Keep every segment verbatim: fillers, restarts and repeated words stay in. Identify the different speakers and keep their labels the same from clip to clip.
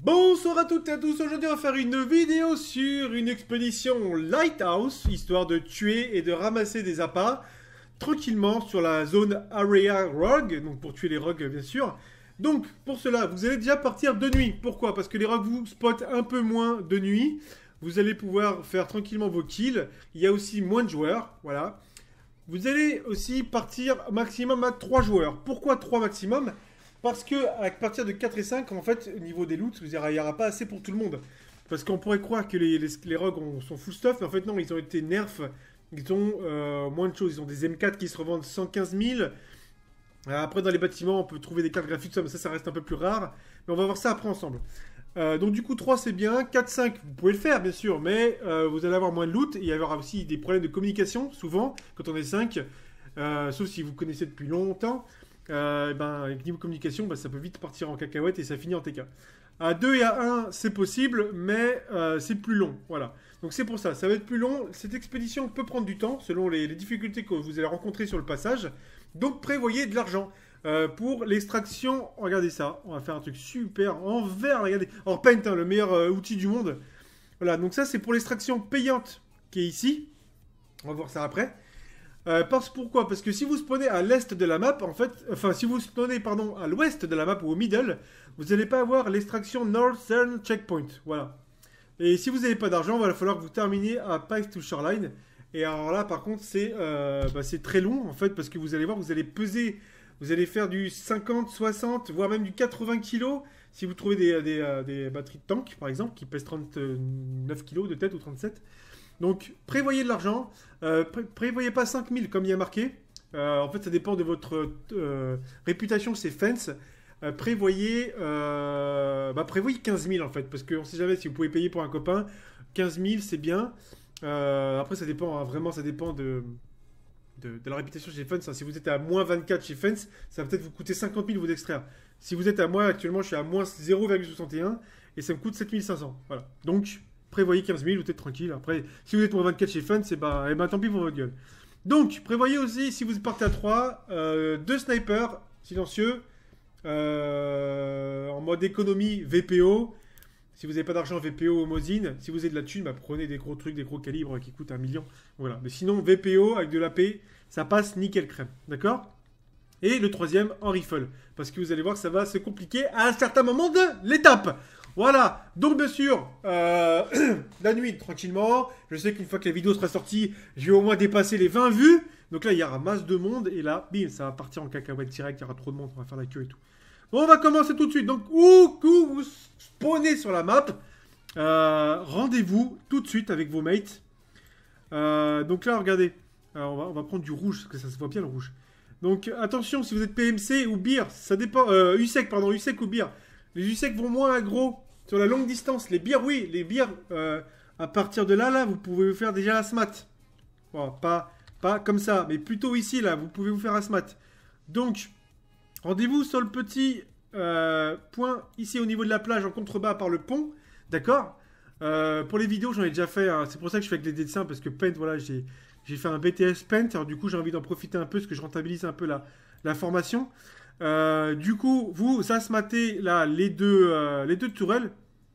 Speaker 1: Bonsoir à toutes et à tous, aujourd'hui on va faire une vidéo sur une expédition Lighthouse, histoire de tuer et de ramasser des appâts tranquillement sur la zone Area Rogue, donc pour tuer les rogues bien sûr. Donc pour cela, vous allez déjà partir de nuit. Pourquoi? Parce que les rogues vous spotent un peu moins de nuit, vous allez pouvoir faire tranquillement vos kills, il y a aussi moins de joueurs, voilà. Vous allez aussi partir maximum à trois joueurs. Pourquoi trois maximum? Parce que à partir de quatre et cinq, en fait, au niveau des loots, il n'y aura, aura pas assez pour tout le monde. Parce qu'on pourrait croire que les, les, les rogues ont, sont full stuff, mais en fait non, ils ont été nerfs. Ils ont euh, moins de choses. Ils ont des M quatre qui se revendent cent quinze mille. Après, dans les bâtiments, on peut trouver des cartes graphiques, mais ça, ça reste un peu plus rare. Mais on va voir ça après ensemble. Euh, donc du coup, trois c'est bien. quatre cinq, vous pouvez le faire, bien sûr, mais euh, vous allez avoir moins de loot. Et il y aura aussi des problèmes de communication, souvent, quand on est cinq. Euh, sauf si vous connaissez depuis longtemps. Euh, ben, avec niveau communication, ben, ça peut vite partir en cacahuète et ça finit en T K. À deux et à un, c'est possible, mais euh, c'est plus long. Voilà. Donc c'est pour ça, ça va être plus long. Cette expédition peut prendre du temps, selon les, les difficultés que vous allez rencontrer sur le passage. Donc prévoyez de l'argent. Euh, pour l'extraction, regardez ça. On va faire un truc super en vert, regardez. Alors Paint, hein, le meilleur euh, outil du monde. Voilà, donc ça c'est pour l'extraction payante qui est ici. On va voir ça après. Euh, parce, pourquoi? Parce que si vous spawnez à l'est de la map, en fait, enfin si vous spawnez pardon à l'ouest de la map ou au middle, vous n'allez pas avoir l'extraction Northern Checkpoint, voilà. Et si vous n'avez pas d'argent, il va falloir que vous terminiez à Pike to Shoreline. Et alors là, par contre, c'est euh, bah, c'est très long en fait, parce que vous allez voir, vous allez peser, vous allez faire du cinquante, soixante, voire même du quatre-vingts kilos. Si vous trouvez des, des, euh, des batteries de tank, par exemple, qui pèsent trente-neuf kilos de tête ou trente-sept. Donc, prévoyez de l'argent. Euh, pré prévoyez pas cinq mille comme il y a marqué. Euh, en fait, ça dépend de votre euh, réputation chez Fence. Euh, prévoyez, euh, bah, prévoyez quinze mille en fait. Parce qu'on ne sait jamais si vous pouvez payer pour un copain. quinze mille, c'est bien. Euh, après, ça dépend. Hein, vraiment, ça dépend de, de, de la réputation chez Fence. Hein. Si vous êtes à moins vingt-quatre chez Fence, ça va peut-être vous coûter cinquante mille vous d'extraire. Si vous êtes à moins, actuellement, je suis à moins zéro virgule soixante et un. Et ça me coûte sept mille cinq cents. Voilà. Donc, prévoyez quinze mille, vous êtes tranquille. Après, si vous êtes moins vingt-quatre chez Fun, c'est bah, eh ben, tant pis pour votre gueule. Donc, prévoyez aussi, si vous partez à trois, euh, deux snipers silencieux, euh, en mode économie V P O. Si vous n'avez pas d'argent, V P O ou Mosin. Si vous avez de la thune, bah, prenez des gros trucs, des gros calibres qui coûtent un million. Voilà. Mais sinon, V P O avec de l'A P, ça passe nickel crème. D'accord? Et le troisième, en rifle. Parce que vous allez voir que ça va se compliquer à un certain moment de l'étape. Voilà, donc bien sûr, euh, la nuit, tranquillement. Je sais qu'une fois que la vidéo sera sortie, je vais au moins dépasser les vingt vues. Donc là, il y aura masse de monde. Et là, bim, ça va partir en cacahuète direct. Il y aura trop de monde, on va faire la queue et tout. Bon, on va commencer tout de suite. Donc, où que vous spawnez sur la map, euh, rendez-vous tout de suite avec vos mates. Euh, donc là, regardez. Alors, on, va, on va prendre du rouge, parce que ça se voit bien le rouge. Donc, attention, si vous êtes P M C ou beer, ça dépend. Euh, U S E C, pardon, U S E C ou beer. Les U S E C vont moins aggro sur la longue distance. Les bières, oui, les bières, euh, à partir de là, là, vous pouvez vous faire déjà la smat. Bon, pas, pas comme ça, mais plutôt ici, là, vous pouvez vous faire la smat. Donc, rendez-vous sur le petit euh, point ici au niveau de la plage, en contrebas par le pont. D'accord euh, Pour les vidéos, j'en ai déjà fait. Hein, c'est pour ça que je fais avec les dessins, parce que Paint, voilà, j'ai fait un B T S Paint. Alors, du coup, j'ai envie d'en profiter un peu, parce que je rentabilise un peu la, la formation. Euh, du coup, vous, ça se matez là, les deux, euh, les deux tourelles.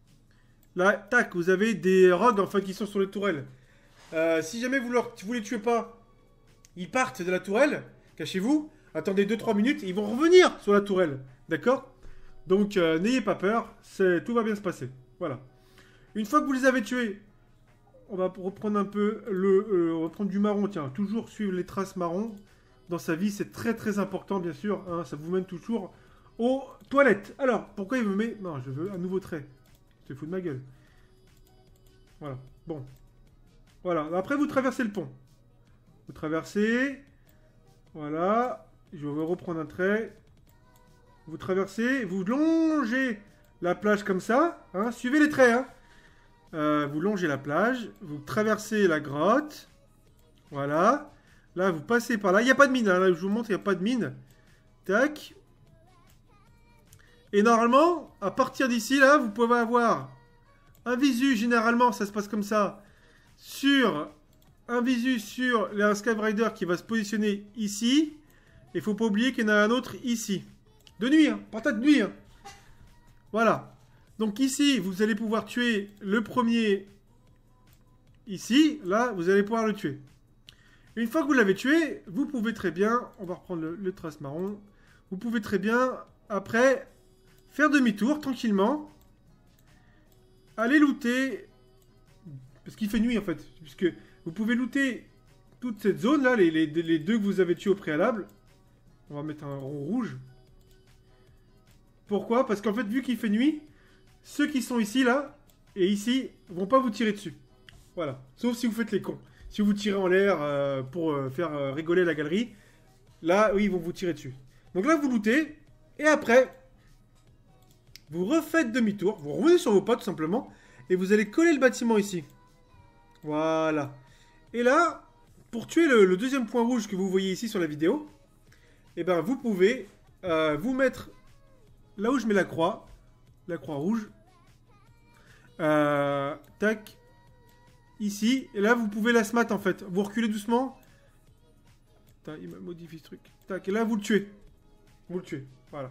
Speaker 1: Là, tac, vous avez des rogues en fait qui sont sur les tourelles. Euh, si jamais vous, leur, vous les tuez pas, ils partent de la tourelle, cachez-vous, attendez deux trois minutes, et ils vont revenir sur la tourelle. D'accord? Donc, euh, n'ayez pas peur, tout va bien se passer. Voilà. Une fois que vous les avez tués, on va reprendre un peu le, euh, on va prendre du marron, tiens, toujours suivre les traces marron. Dans sa vie, c'est très très important, bien sûr. Hein, ça vous mène toujours aux toilettes. Alors, pourquoi il me met... Non, je veux un nouveau trait. Tu te fous de ma gueule. Voilà. Bon. Voilà. Après, vous traversez le pont. Vous traversez. Voilà. Je vais reprendre un trait. Vous traversez. Vous longez la plage comme ça. Hein, suivez les traits. Hein. Euh, vous longez la plage. Vous traversez la grotte. Voilà. Là, vous passez par là. Il n'y a pas de mine. Hein. Là, je vous montre, il n'y a pas de mine. Tac. Et normalement, à partir d'ici, là, vous pouvez avoir un visu. Généralement, ça se passe comme ça. Sur un visu sur un Skyrider qui va se positionner ici. Et il ne faut pas oublier qu'il y en a un autre ici. De nuit, hein. Pas de nuit. Hein. Voilà. Donc ici, vous allez pouvoir tuer le premier. Ici, là, vous allez pouvoir le tuer. Une fois que vous l'avez tué, vous pouvez très bien, on va reprendre le, le trace marron, vous pouvez très bien, après, faire demi-tour, tranquillement, aller looter, parce qu'il fait nuit en fait, puisque vous pouvez looter toute cette zone-là, les, les, les deux que vous avez tués au préalable. On va mettre un rond rouge. Pourquoi? Parce qu'en fait, vu qu'il fait nuit, ceux qui sont ici, là, et ici, vont pas vous tirer dessus. Voilà, sauf si vous faites les cons. Si vous tirez en l'air euh, pour euh, faire euh, rigoler la galerie, là, oui, ils vont vous tirer dessus. Donc là, vous lootez, et après, vous refaites demi-tour, vous revenez sur vos pas, tout simplement, et vous allez coller le bâtiment ici. Voilà. Et là, pour tuer le, le deuxième point rouge que vous voyez ici sur la vidéo, eh ben, vous pouvez euh, vous mettre là où je mets la croix, la croix rouge, euh, tac, ici, et là, vous pouvez la smat, en fait. Vous reculez doucement. Putain, il m'a modifié ce truc. Tac, et là, vous le tuez. Vous le tuez, voilà.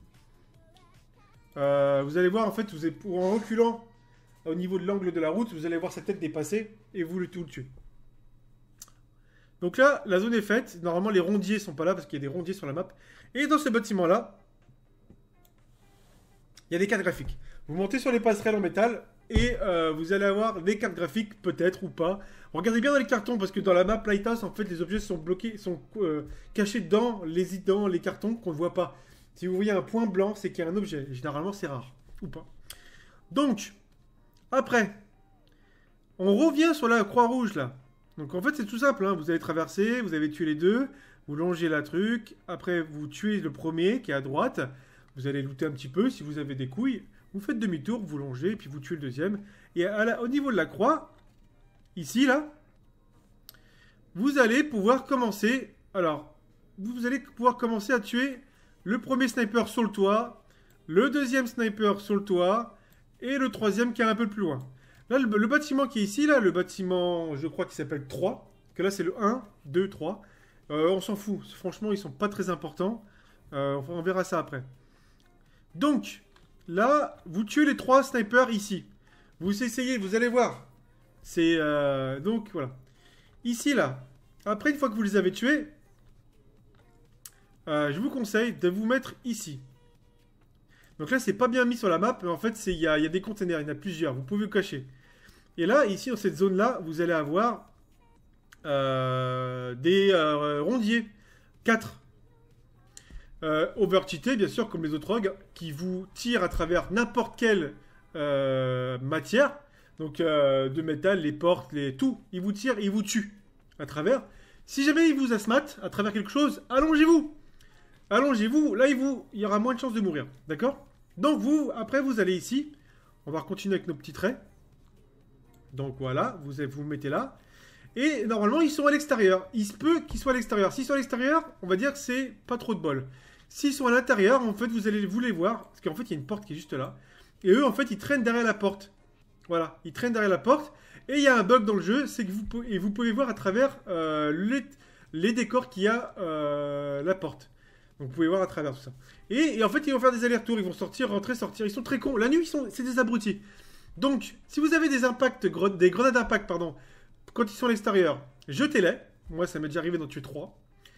Speaker 1: Euh, vous allez voir, en fait, vous êtes, en reculant au niveau de l'angle de la route, vous allez voir sa tête dépasser, et vous le, tout le tuez. Donc là, la zone est faite. Normalement, les rondiers sont pas là, parce qu'il y a des rondiers sur la map. Et dans ce bâtiment-là, il y a des cartes graphiques. Vous montez sur les passerelles en métal, et euh, vous allez avoir des cartes graphiques, peut-être ou pas. Regardez bien dans les cartons, parce que dans la map Lighthouse, en fait, les objets sont bloqués, sont euh, cachés dans les, dans les cartons qu'on ne voit pas. Si vous voyez un point blanc, c'est qu'il y a un objet. Généralement, c'est rare. Ou pas. Donc, après, on revient sur la croix rouge, là. Donc, en fait, c'est tout simple. Hein. Vous allez traverser, vous avez tué les deux, vous longez la truc. Après, vous tuez le premier, qui est à droite. Vous allez looter un petit peu, si vous avez des couilles. Vous faites demi-tour, vous longez, et puis vous tuez le deuxième. Et à la, au niveau de la croix, ici, là, vous allez pouvoir commencer... Alors, vous allez pouvoir commencer à tuer le premier sniper sur le toit, le deuxième sniper sur le toit, et le troisième qui est un peu plus loin. Là, le, le bâtiment qui est ici, là, le bâtiment, je crois, qui s'appelle trois, que là, c'est le un, deux, trois. Euh, on s'en fout. Franchement, ils sont pas très importants. Euh, on verra ça après. Donc... Là, vous tuez les trois snipers ici. Vous essayez, vous allez voir. C'est... Euh, donc, voilà. Ici, là. Après, une fois que vous les avez tués, euh, je vous conseille de vous mettre ici. Donc là, c'est pas bien mis sur la map, mais en fait, il y a, y a des containers, il y en a plusieurs. Vous pouvez le cacher. Et là, ici, dans cette zone-là, vous allez avoir euh, des euh, rondiers. quatre. Euh, overcheaté, bien sûr, comme les autres rogues, qui vous tirent à travers n'importe quelle euh, matière. Donc, euh, de métal, les portes, les tout. Ils vous tirent, ils vous tuent à travers. Si jamais ils vous asmatent à travers quelque chose, allongez-vous. Allongez-vous. Là, il, vous, il y aura moins de chances de mourir. D'accord? Donc, vous, après, vous allez ici. On va continuer avec nos petits traits. Donc, voilà. Vous vous, vous mettez là. Et normalement, ils sont à l'extérieur. Il se peut qu'ils soient à l'extérieur. S'ils sont à l'extérieur, on va dire que c'est pas trop de bol. S'ils sont à l'intérieur, en fait, vous allez vous les voir. Parce qu'en fait, il y a une porte qui est juste là. Et eux, en fait, ils traînent derrière la porte. Voilà, ils traînent derrière la porte. Et il y a un bug dans le jeu, c'est que vous pouvez, et vous pouvez voir à travers euh, les, les décors qu'il y a euh, la porte. Donc vous pouvez voir à travers tout ça. Et, et en fait, ils vont faire des allers-retours. Ils vont sortir, rentrer, sortir. Ils sont très cons. La nuit, ils sont, c'est des abrutis. Donc, si vous avez des impacts, des grenades d'impact, pardon, quand ils sont à l'extérieur, jetez-les. Moi, ça m'est déjà arrivé d'en tuer trois.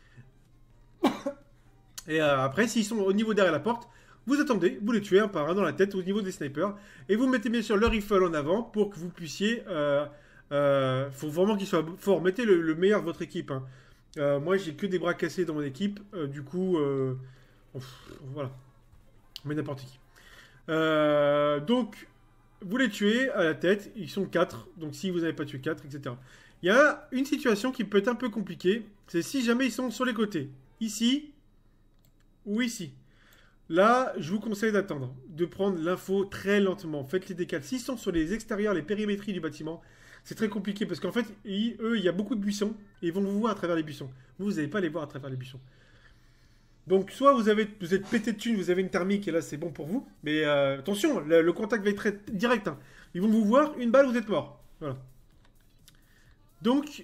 Speaker 1: Et euh, après, s'ils sont au niveau derrière la porte, vous attendez, vous les tuez un par un dans la tête au niveau des snipers. Et vous mettez bien sûr le rifle en avant pour que vous puissiez... Euh, euh, faut vraiment qu'il soit fort. Mettez le, le meilleur de votre équipe. Hein. Euh, moi, j'ai que des bras cassés dans mon équipe. Euh, du coup, euh, pff, voilà. Mais n'importe qui. Euh, donc, vous les tuez à la tête. Ils sont quatre. Donc, si vous n'avez pas tué quatre, et cetera. Il y a une situation qui peut être un peu compliquée. C'est si jamais ils sont sur les côtés. Ici... ou ici. Là, je vous conseille d'attendre, de prendre l'info très lentement. Faites les décales. S'ils sont sur les extérieurs, les périmétries du bâtiment, c'est très compliqué parce qu'en fait, ils, eux, il y a beaucoup de buissons et ils vont vous voir à travers les buissons. Vous, vous n'allez pas les voir à travers les buissons. Donc, soit vous, avez, vous êtes pété de thunes, vous avez une thermique et là, c'est bon pour vous. Mais euh, attention, le, le contact va être très direct. Hein. Ils vont vous voir, une balle, vous êtes mort. Voilà. Donc,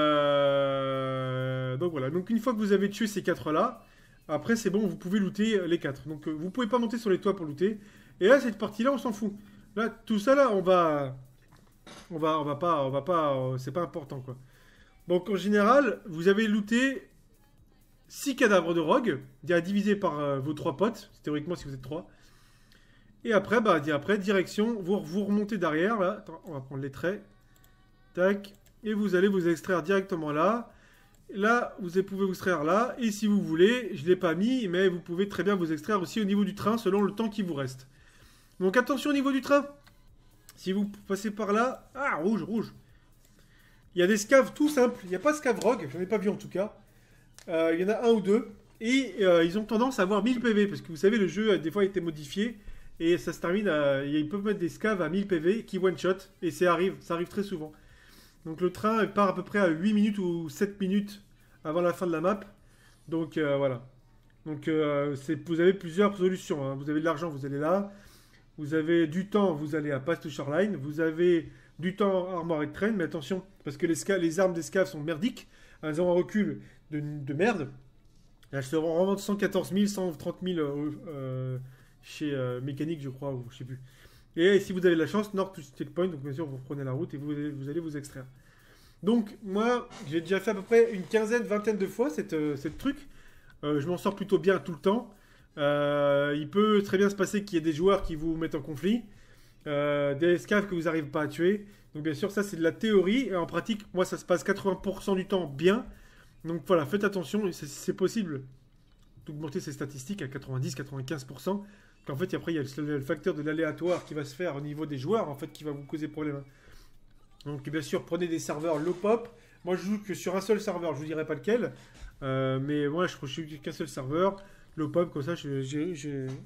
Speaker 1: euh, donc voilà. Donc, une fois que vous avez tué ces quatre-là, après, c'est bon, vous pouvez looter les quatre. Donc, euh, vous pouvez pas monter sur les toits pour looter. Et là, cette partie-là, on s'en fout. Là, tout ça, là, on va... On va, on va pas... On va pas... euh, c'est pas important, quoi. Donc, en général, vous avez looté six cadavres de rogue, à diviser par euh, vos trois potes, théoriquement, si vous êtes trois. Et après, bah, après, direction, vous, vous remontez derrière, là. Attends, on va prendre les traits. Tac. Et vous allez vous extraire directement là. Là, vous pouvez vous extraire là. Et si vous voulez, je ne l'ai pas mis, mais vous pouvez très bien vous extraire aussi au niveau du train, selon le temps qui vous reste. Donc attention au niveau du train. Si vous passez par là... Ah, rouge, rouge. Il y a des scaves tout simples. Il n'y a pas de scave rogue, je n'en ai pas vu en tout cas. Euh, il y en a un ou deux. Et euh, ils ont tendance à avoir mille P V. Parce que vous savez, le jeu, des fois, a été modifié. Et ça se termine à... Ils peuvent mettre des scaves à mille P V qui one-shot. Et ça arrive, ça arrive très souvent. Donc le train part à peu près à huit minutes ou sept minutes avant la fin de la map. Donc euh, voilà. Donc euh, vous avez plusieurs solutions. Hein. Vous avez de l'argent, vous allez là. Vous avez du temps, vous allez à Path to Shoreline. Vous avez du temps Armored Train. Mais attention, parce que les, les armes des scaves sont merdiques. Elles ont un recul de, de merde. Elles se revendent cent quatorze mille, cent trente mille euh, euh, chez euh, Mécanique, je crois, ou je sais plus. Et si vous avez de la chance, North to Checkpoint, donc bien sûr vous reprenez la route et vous, vous allez vous extraire. Donc moi, j'ai déjà fait à peu près une quinzaine, vingtaine de fois cette, euh, cette truc. Euh, je m'en sors plutôt bien tout le temps. Euh, il peut très bien se passer qu'il y ait des joueurs qui vous mettent en conflit. Euh, des escaves que vous n'arrivez pas à tuer. Donc bien sûr, ça c'est de la théorie. Et en pratique, moi ça se passe quatre-vingts pour cent du temps bien. Donc voilà, faites attention, c'est possible d'augmenter ces statistiques à quatre-vingt-dix à quatre-vingt-quinze pour cent. En fait, après, il y a le facteur de l'aléatoire qui va se faire au niveau des joueurs, en fait, qui va vous causer problème. Donc, bien sûr, prenez des serveurs low pop. Moi, je joue que sur un seul serveur, je vous dirai pas lequel. Euh, mais moi, je ne suis qu'un seul serveur. Low pop, comme ça, j'ai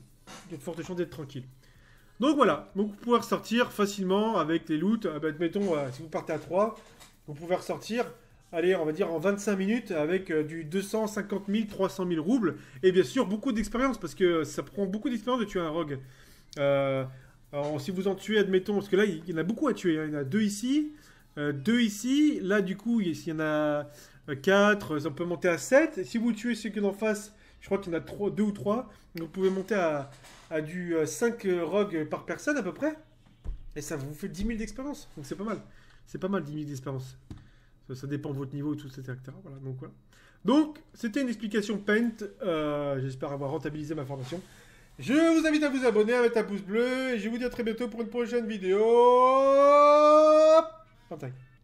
Speaker 1: de fortes chances d'être tranquille. Donc, voilà. Donc, vous pouvez ressortir facilement avec les loots. Euh, bah, admettons, euh, si vous partez à trois, vous pouvez ressortir... Allez, on va dire en vingt-cinq minutes avec euh, du deux cent cinquante mille, trois cent mille roubles. Et bien sûr, beaucoup d'expérience parce que ça prend beaucoup d'expérience de tuer un rogue. Euh, alors, si vous en tuez, admettons, parce que là, il y en a beaucoup à tuer. Hein. Il y en a deux ici, euh, deux ici. Là, du coup, il y en a quatre. Ça peut monter à sept. Et si vous tuez ceux qui sont en face, je crois qu'il y en a trois, deux ou trois. Vous pouvez monter à, à du euh, cinq rogues par personne à peu près. Et ça vous fait dix mille d'expérience. Donc c'est pas mal. C'est pas mal dix mille d'expérience. Ça, ça dépend de votre niveau, tout, et cetera. Voilà, donc voilà. Donc, c'était une explication Paint. Euh, J'espère avoir rentabilisé ma formation. Je vous invite à vous abonner, à mettre un pouce bleu. Et je vous dis à très bientôt pour une prochaine vidéo. Contact.